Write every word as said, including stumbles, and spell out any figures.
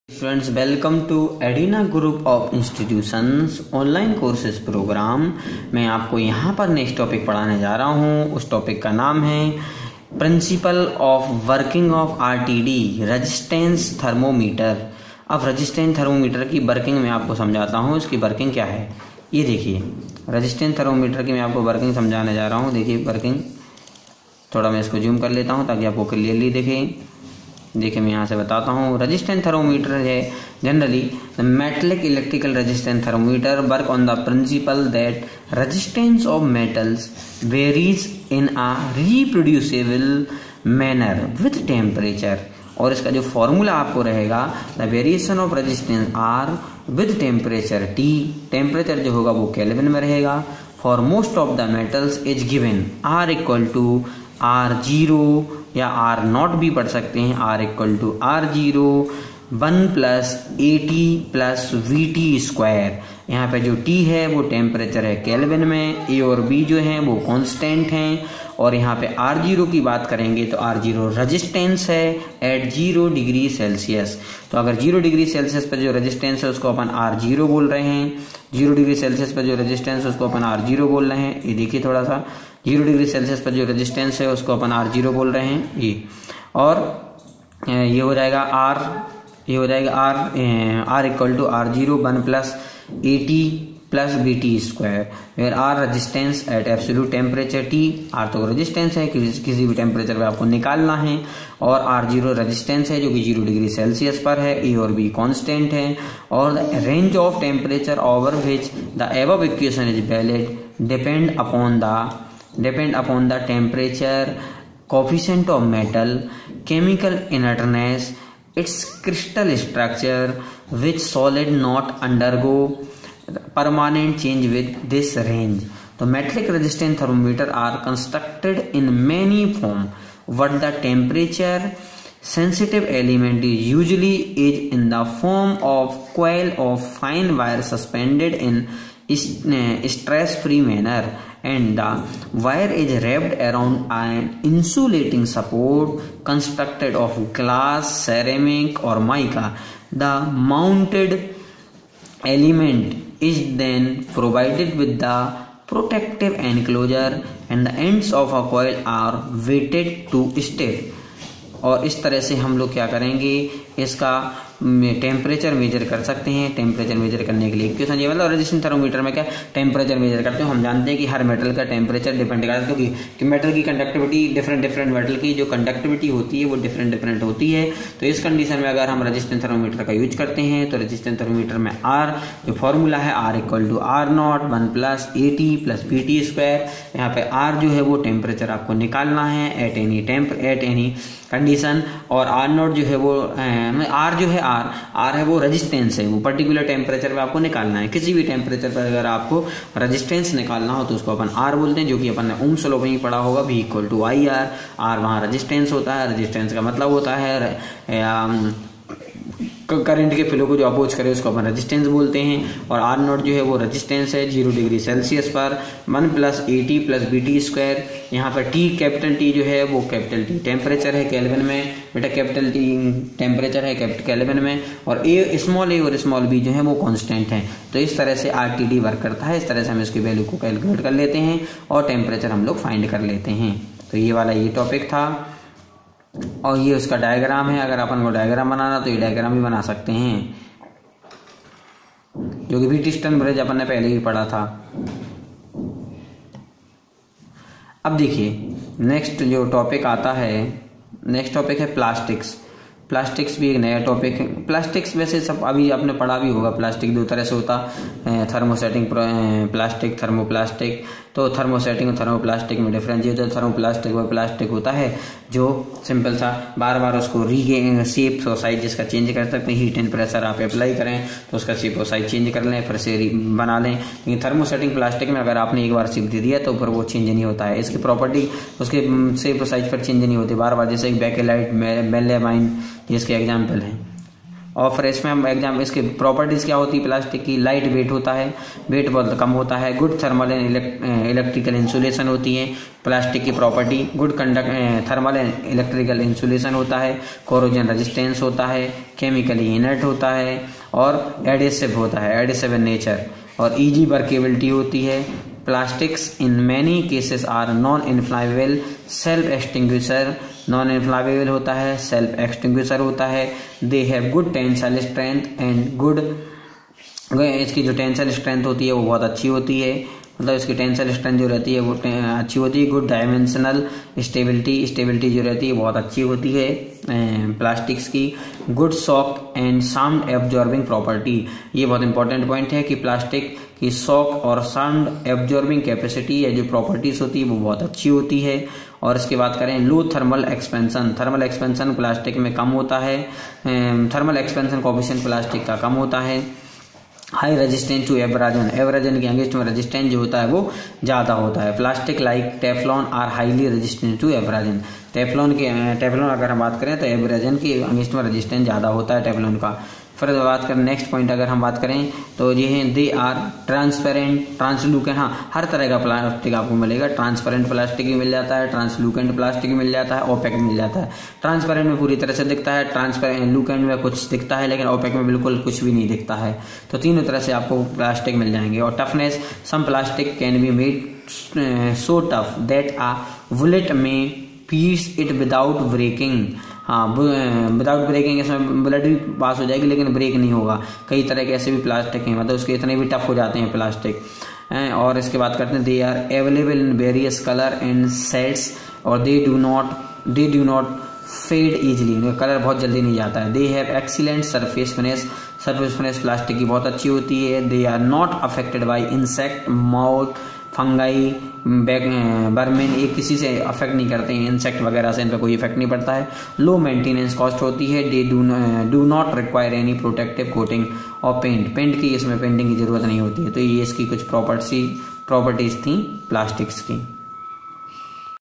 Friends, welcome to Edina group of institutions online courses programme. मैं आपको यहाँ पर नेक्स्ट टॉपिक पढ़ाने जा रहा हूँ। उस टॉपिक का नाम है principle of working of RTD resistance thermometer. अब रेजिस्टेंस थर्मोमीटर की वर्किंग मैं आपको समझाता हूँ। इसकी वर्किंग क्या है ये देखिए। रेजिस्टेंस थर्मोमीटर की मैं आपको वर्किंग समझाने जा रहा हूँ। देखिए वर्किंग, थोड़ा मैं इसको जूम कर लेता हूँ ताकि आपको क्लियरली दिखे। देखिए मैं यहाँ से बताता हूँ। रेजिस्टेंस थर्मोमीटर है generally the metallic electrical resistance thermometer work on the principle that resistance of metals varies in a reproducible manner with temperature. और इसका जो फॉर्मूला आपको रहेगा, the variation of resistance R with temperature T. Temperature जो होगा वो kelvin में रहेगा। For most of the metals is given R equal to R zero या आर नॉट भी पढ़ सकते हैं। R equal to R zero one plus A T plus V T square. यहाँ पे जो टी है वो टेम्परेचर है केल्विन में, ए और बी जो हैं वो कांस्टेंट हैं। और यहाँ पे आर जीरो की बात करेंगे तो आर जीरो रेजिस्टेंस है एट जीरो डिग्री सेल्सियस। तो अगर जीरो डिग्री सेल्सियस पर जो रेजिस्टेंस है उसको अपन आर जीरो बोल रहे हैं। जीरो डिग्री सेल्सियस पर जो रेजिस्टेंस है उसको अपन आर जीरो बोल रहे हैं। ये देखिए थोड़ा सा, जीरो डिग्री सेल्सियस पर जो रेजिस्टेंस है उसको अपन आर जीरो बोल रहे हैं ये। और ये हो जाएगा आर ये हो जाएगा R R equal to R zero one plus A T plus B T square, where R resistance at absolute temperature T. R तो रेजिस्टेंस है, किसी किसी भी टेम्परेचर पे आपको निकालना है। और आर जीरो रेजिस्टेंस है जो कि जीरो डिग्री सेल्सियस पर है। ए और बी कांस्टेंट है। और the range of temperature over which the above equation is valid depend upon द depend upon the temperature, coefficient of metal, chemical inertness, its crystal structure, which solid not undergo permanent change with this range. The metallic resistant thermometer are constructed in many form. What the temperature sensitive element is usually is in the form of coil of fine wire suspended in stress-free manner, and the wire is wrapped around an insulating support constructed of glass, ceramic or mica. The mounted element is then provided with the protective enclosure and the ends of a coil are weighted to stiff. और इस तरह से हम लोग क्या करेंगे, इसका temperature measure कर सकते हैं। टेम्परेचर मेजर करने के लिए क्यों समझिए, मतलब रेजिस्टेंस थर्मोमीटर में क्या टेम्परेचर मेजर करते हैं। हम जानते हैं कि हर मेटल का टेम्परेचर डिपेंड करता है, क्योंकि कि मेटल की कंडक्टिविटी डिफरेंट डिफरेंट मेटल की जो कंडक्टिविटी होती है वो डिफरेंट डिफरेंट होती है। तो इस कंडीशन में अगर हम रेजिस्टेंस थर्मोमीटर का यूज करते हैं तो रेजिस्टेंस थर्मोमीटर में आर जो फॉर्मूला है R equal to R not one plus A T plus B T square. यहाँ पे आर जो है वो टेम्परेचर आपको निकालना है at any temp at any condition. और आर नॉट जो है वो आर जो है आर आर है वो रेजिस्टेंस है, वो पर्टिकुलर टेम्परेचर पे आपको निकालना है। किसी भी टेम्परेचर पर अगर आपको रेजिस्टेंस निकालना हो तो उसको अपन आर बोलते हैं, जो कि अपन ने ओम्स लॉ में ही पढ़ा होगा, भी equal to I R. R वहाँ रेजिस्टेंस होता है। रेजिस्टेंस का मतलब होता है करंट के फ्लो को जो अपोज करे उसको अपन रेजिस्टेंस बोलते हैं। और आर नॉट जो है वो रेजिस्टेंस है जीरो डिग्री सेल्सियस पर one plus A T plus B T square. यहाँ पर टी कैपिटल टी जो है वो कैपिटल टी टेम्परेचर है केल्विन में, बेटा कैपिटल टी टेम्परेचर है कैपिटल केल्विन में। और ए स्मॉल ए और स्मॉल बी जो है वो कांस्टेंट है। तो इस तरह से आर टी डी वर्क करता है। इस तरह से हम इसकी वैल्यू को कैलकुलेट कर लेते हैं और टेम्परेचर हम लोग फाइंड कर लेते हैं। तो ये वाला ये टॉपिक था। और ये उसका डायग्राम है। अगर अपन को डायग्राम बनाना तो ये डायग्राम भी बना सकते हैं, जो कि व्हीटस्टोन ब्रिज अपन ने पहले ही पढ़ा था। अब देखिए नेक्स्ट जो टॉपिक आता है, नेक्स्ट टॉपिक है प्लास्टिक्स। प्लास्टिक्स भी एक नया टॉपिक है। प्लास्टिक्स वैसे सब अभी आपने पढ़ा भी होगा। प्लास्टिक दो तरह से होता है, थर्मोसेटिंग प्लास्टिक, थर्मोप्लास्टिक। तो थर्मोसेटिंग और थर्मोप्लास्टिक में डिफरेंस ये होता है। थर्मोप्लास्टिक वो प्लास्टिक होता है जो सिंपल सा बार बार उसको री शेप और साइज जिसका चेंज कर सकते हैं। हीट एंड प्रेशर आप अप्लाई करें तो उसका शेप और साइज चेंज कर लें, फिर से बना लें। लेकिन थर्मोसेटिंग प्लास्टिक में अगर आपने एक बार शेप दे दिया तो फिर वो चेंज नहीं होता है। इसकी प्रॉपर्टी उसके शेप और साइज पर चेंज नहीं होती बार बार। जैसे एक बैकेलाइट, मेलामाइन, इसके एग्जाम्पल हैं। और फिर इसमें हम एग्जाम इसके प्रॉपर्टीज़ क्या होती है प्लास्टिक की, लाइट वेट होता है, वेट बहुत कम होता है, good thermal and electrical insulation होती है प्लास्टिक की property, good conduct thermal and electrical insulation होता है, कोरोजन रेजिस्टेंस होता है, केमिकली इनर्ट होता है और एडिसिव होता है, एडिसिव इन नेचर, और ईजी वर्केबिलिटी होती है। Plastics in many cases are non inflammable, self extinguisher, non inflammable होता है, सेल्फ एक्सटिंग्विशर होता है, they have good tensile strength and good, इसकी जो टेंसाइल स्ट्रेंथ होती है वो बहुत अच्छी होती है, मतलब इसकी टेंसाइल स्ट्रेंथ जो रहती है वो अच्छी होती है, गुड डायमेंशनल स्टेबिलिटी, स्टेबिलिटी जो रहती है बहुत अच्छी होती है प्लास्टिक्स की, good shock and sound absorbing property, ये बहुत इंपॉर्टेंट पॉइंट है कि प्लास्टिक की शॉक और साउंड एब्जॉर्बिंग कैपेसिटी या जो प्रॉपर्टीज होती है वो बहुत अच्छी होती है। और इसके बात करें low thermal expansion, thermal expansion plastic में कम होता है, थर्मल एक्सपेंशन कोएफिशिएंट प्लास्टिक का कम होता है, high resistance to abrasion, abrasion के अगेंस्ट में रेजिस्टेंस जो होता है वो ज़्यादा होता है। Plastic like Teflon are highly resistant to abrasion, Teflon के टेफ्लॉन अगर हम बात करें तो एब्राजन के अगेंस्ट में रेजिस्टेंस ज़्यादा होता है टेफ्लॉन का। फिर बात करें नेक्स्ट पॉइंट अगर हम बात करें तो ये हैं दे आर ट्रांसपेरेंट, ट्रांसलूकेंट, हाँ हर तरह का प्लास्टिक आपको मिलेगा, ट्रांसपेरेंट प्लास्टिक भी मिल जाता है, ट्रांसलूकेंट प्लास्टिक भी मिल जाता है, ओपेक मिल जाता है। ट्रांसपेरेंट में पूरी तरह से दिखता है, ट्रांसपेरेंट लूकेंट में कुछ दिखता है, लेकिन ओपेक में बिल्कुल कुछ भी नहीं दिखता है। तो तीनों तरह से आपको प्लास्टिक मिल जाएंगे। और toughness, some plastic can be made so tough that a bullet may pierce it without breaking, हाँ विदाउट ब्रेकिंग, इसमें ब्लड भी पास हो जाएगी लेकिन ब्रेक नहीं होगा। कई तरह के ऐसे भी प्लास्टिक हैं, मतलब उसके इतने भी टफ हो जाते हैं प्लास्टिक। और इसके बात करते हैं they are available in various colour and shades और they do not they do not fade easily, colour बहुत जल्दी नहीं जाता है। They have excellent surface finish, surface finish plastic की बहुत अच्छी होती है। They are not affected by insect, moth, fungi, vermin, ये किसी से अफेक्ट नहीं करते हैं, इंसेक्ट वगैरह से इन पर कोई इफेक्ट नहीं पड़ता है। लो मेंटेनेंस कॉस्ट होती है। They do do not require any protective coating और पेंट, पेंट की इसमें पेंटिंग की जरूरत नहीं होती है। तो ये इसकी कुछ प्रॉपर्टी प्रॉपर्टीज थी प्लास्टिक्स की।